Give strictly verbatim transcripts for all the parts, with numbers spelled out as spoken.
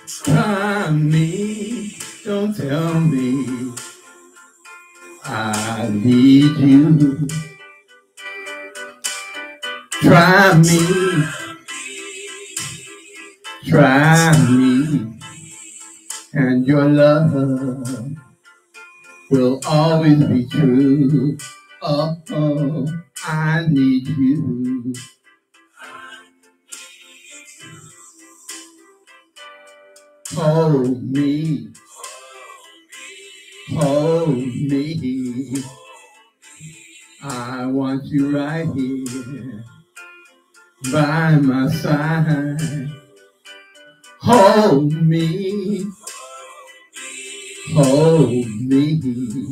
Try me, don't tell me I need you. Try me, try me, and your love will always be true. Oh, oh, I need you. Hold me, hold me. I want you right here by my side. Hold me, hold me,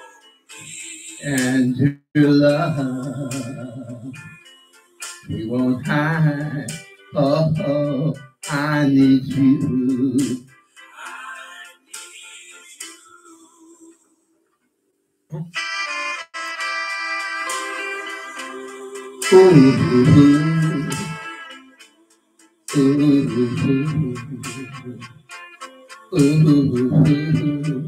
and your love we won't hide. Oh, oh, I need you. Ooh, ooh, ooh, ooh, ooh.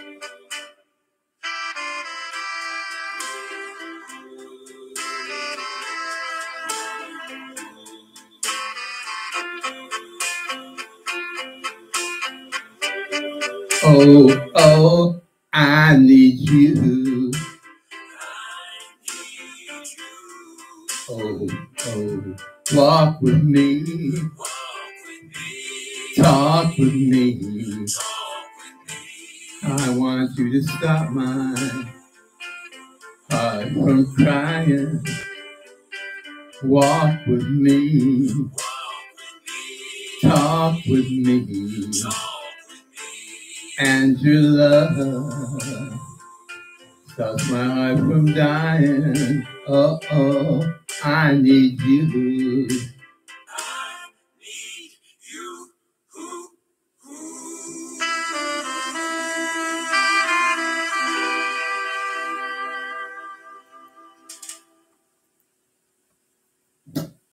Oh, oh, I need you. Oh, oh, walk with me, talk with me. I want you to stop my heart from crying. Walk with me, talk with me, and your love stops my heart from dying. Oh, oh, I need you.